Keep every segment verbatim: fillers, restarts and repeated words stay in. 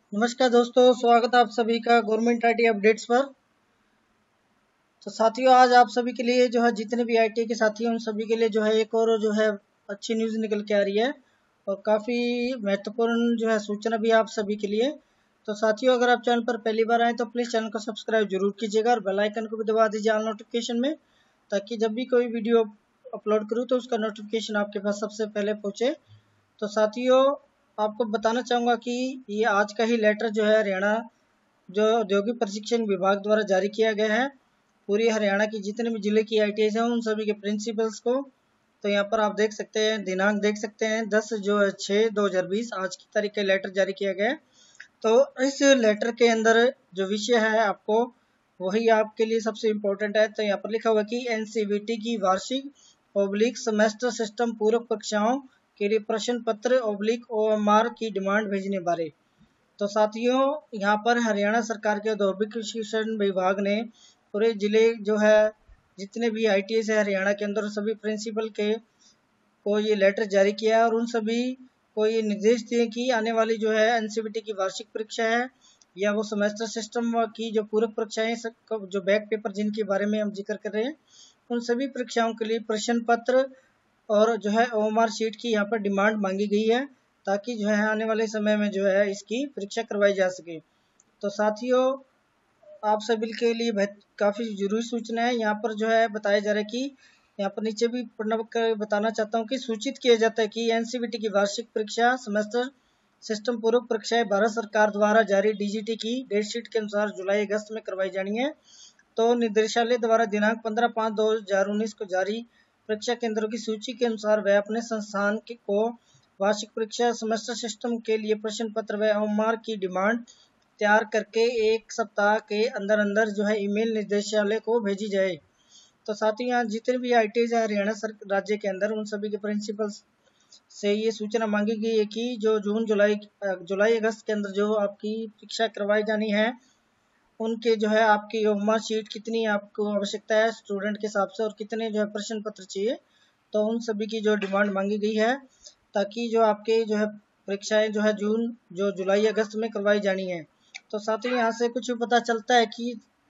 नमस्कार दोस्तों, स्वागत है आप सभी का गवर्नमेंट आईटी अपडेट्स पर। तो साथियों, आज आप सभी के लिए जो है जितने भी आईटी के साथी हैं उन सभी के लिए जो है एक और जो है अच्छी न्यूज़ निकल के आ रही है और काफ़ी महत्वपूर्ण जो है सूचना भी है आप सभी के लिए। तो साथियों, अगर आप चैनल पर पहली बार आए तो प्लीज़ चैनल को सब्सक्राइब जरूर कीजिएगा और बेल आइकन को भी दबा दीजिए ऑल नोटिफिकेशन में, ताकि जब भी कोई वीडियो अपलोड करूँ तो उसका नोटिफिकेशन आपके पास सबसे पहले पहुँचे। तो साथियों, आपको बताना चाहूँगा कि ये आज का ही लेटर जो है हरियाणा जो औद्योगिक प्रशिक्षण विभाग द्वारा जारी किया गया है पूरी हरियाणा की जितने भी जिले की आई टी आई हैं उन सभी के प्रिंसिपल्स को। तो यहाँ पर आप देख सकते हैं, दिनांक देख सकते हैं दस जो है छः दो हज़ार बीस आज की तारीख का लेटर जारी किया गया है। तो इस लेटर के अंदर जो विषय है आपको वही आपके लिए सबसे इम्पोर्टेंट है। तो यहाँ पर लिखा हुआ कि एन सी वी टी की वार्षिक ओब्लिक सेमेस्टर सिस्टम पूरक परीक्षाओं के लिए प्रश्न पत्र ओब्लिक ओ एम आर की डिमांड भेजने बारे। तो साथियों, यहाँ पर हरियाणा सरकार के औद्योगिक शिक्षण विभाग ने पूरे जिले जो है जितने भी आई टी आई है हरियाणा के अंदर सभी प्रिंसिपल के को ये लेटर जारी किया है और उन सभी को ये निर्देश दिए कि आने वाली जो है एन सी वी टी की वार्षिक परीक्षा है या वो सेमेस्टर सिस्टम की जो पूरक परीक्षाएं जो बैक पेपर जिनके बारे में हम जिक्र कर रहे हैं उन सभी परीक्षाओं के लिए प्रश्न पत्र और जो है ओ एम आर शीट की यहाँ पर डिमांड मांगी गई है, ताकि जो है आने वाले समय में जो है इसकी परीक्षा करवाई जा सके। तो साथियों, आप सभी के लिए काफ़ी जरूरी सूचना है। यहाँ पर जो है बताया जा रहा है कि यहाँ पर नीचे भी पढ़ना कर बताना चाहता हूँ कि सूचित किया जाता है कि एन सी वी टी की वार्षिक परीक्षा सेमेस्टर सिस्टम पूर्वक परीक्षाएं भारत सरकार द्वारा जारी डी जी टी की डेट शीट के अनुसार जुलाई अगस्त में करवाई जानी है। तो निदेशालय द्वारा दिनांक पंद्रह पाँच दो हजार उन्नीस को जारी परीक्षा केंद्रों की सूची के अनुसार वह अपने संस्थान को वार्षिक परीक्षा सेमेस्टर सिस्टम के लिए प्रश्न पत्र व ओ एम आर की डिमांड तैयार करके एक सप्ताह के अंदर अंदर जो है ईमेल निदेशालय को भेजी जाए। तो साथ ही यहाँ जितने भी आई टी आई है हरियाणा राज्य के अंदर उन सभी के प्रिंसिपल से ये सूचना मांगी गई है कि जो जून जुलाई जुलाई अगस्त के अंदर जो आपकी परीक्षा करवाई जानी है उनके जो है आपकी ओ एम आर शीट कितनी आपको आवश्यकता है स्टूडेंट के हिसाब से और कितने जो है प्रश्न पत्र चाहिए, तो उन सभी की जो डिमांड मांगी गई है, ताकि जो आपके जो है परीक्षाएं जो है जून जो जुलाई अगस्त में करवाई जानी है। तो साथ ही यहाँ से कुछ पता चलता है कि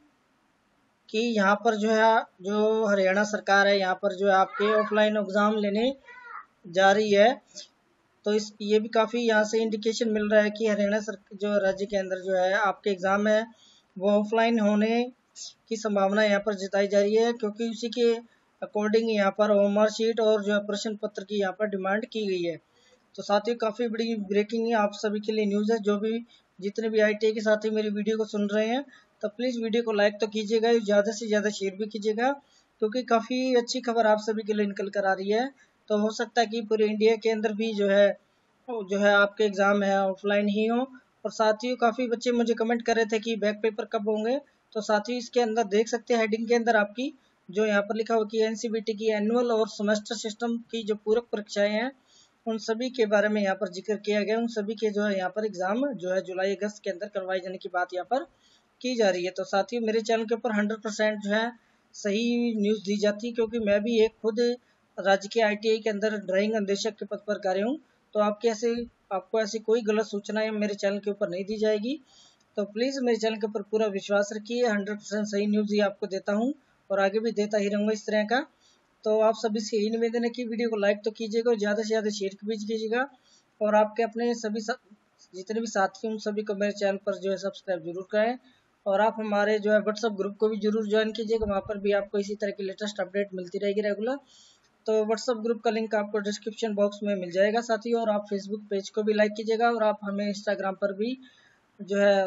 कि यहाँ पर जो है जो हरियाणा सरकार है यहाँ पर जो है आपके ऑफलाइन एग्ज़ाम लेने जा रही है। तो इस ये भी काफ़ी यहाँ से इंडिकेशन मिल रहा है कि हरियाणा सरकार जो राज्य के अंदर जो है आपके एग्ज़ाम है वो ऑफलाइन होने की संभावना यहाँ पर जताई जा रही है, क्योंकि उसी के अकॉर्डिंग यहाँ पर ओ एम आर शीट और जो है प्रश्न पत्र की यहाँ पर डिमांड की गई है। तो साथ ही काफ़ी बड़ी ब्रेकिंग आप सभी के लिए न्यूज़ है। जो भी जितने भी आई टी आई के साथी मेरी वीडियो को सुन रहे हैं तो प्लीज़ वीडियो को लाइक तो कीजिएगा, ज़्यादा से ज़्यादा शेयर भी कीजिएगा, क्योंकि काफ़ी अच्छी खबर आप सभी के लिए निकल कर आ रही है। तो हो सकता है कि पूरे इंडिया के अंदर भी जो है जो है आपके एग्ज़ाम है ऑफलाइन ही हो। और साथ ही काफ़ी बच्चे मुझे कमेंट कर रहे थे कि बैक पेपर कब होंगे। तो साथ ही इसके अंदर देख सकते हैं हेडिंग के अंदर आपकी जो यहाँ पर लिखा हुआ कि एन सी वी टी की एनुअल और सेमेस्टर सिस्टम की जो पूरक परीक्षाएं हैं उन सभी के बारे में यहाँ पर जिक्र किया गया। उन सभी के जो है यहाँ पर एग्ज़ाम जो है जुलाई अगस्त के अंदर करवाए जाने की बात यहाँ पर की जा रही है। तो साथ ही मेरे चैनल के ऊपर हंड्रेड परसेंट जो है सही न्यूज़ दी जाती है, क्योंकि मैं भी एक खुद राज्य के आई टी आई के अंदर ड्राइंग अनुदेशक के पद पर कार्य हूँ। तो आपके ऐसे आपको ऐसी कोई गलत सूचनाएं मेरे चैनल के ऊपर नहीं दी जाएगी। तो प्लीज़ मेरे चैनल के ऊपर पूरा विश्वास रखिए, हंड्रेड परसेंट सही न्यूज़ ही आपको देता हूँ और आगे भी देता ही रहूँगा इस तरह का। तो आप सभी से यही निवेदन है कि वीडियो को लाइक तो कीजिएगा और ज़्यादा से ज़्यादा शेयर भी कीजिएगा और आपके अपने सभी सा, जितने भी साथी उन सभी को मेरे चैनल पर जो है सब्सक्राइब जरूर करें। और आप हमारे जो है व्हाट्सअप ग्रुप को भी जरूर ज्वाइन कीजिएगा, वहाँ पर भी आपको इसी तरह की लेटेस्ट अपडेट मिलती रहेगी रेगुलर। तो व्हाट्सअप ग्रुप का लिंक आपको डिस्क्रिप्शन बॉक्स में मिल जाएगा साथी। और आप फेसबुक पेज को भी लाइक कीजिएगा और आप हमें इंस्टाग्राम पर भी जो है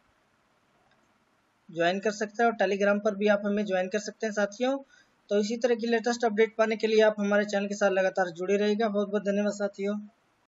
ज्वाइन कर सकते हैं और टेलीग्राम पर भी आप हमें ज्वाइन कर सकते हैं साथियों। तो इसी तरह की लेटेस्ट अपडेट पाने के लिए आप हमारे चैनल के साथ लगातार जुड़े रहिएगा। बहुत बहुत धन्यवाद साथियों।